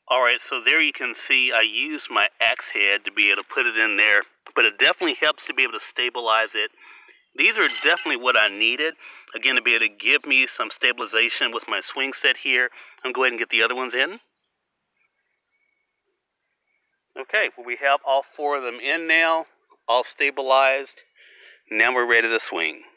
Alright, so there you can see I used my axe head to be able to put it in there, but it definitely helps to be able to stabilize it. These are definitely what I needed, again, to be able to give me some stabilization with my swing set here. I'm going to go ahead and get the other ones in. Okay, well, we have all 4 of them in now, all stabilized. Now we're ready to swing.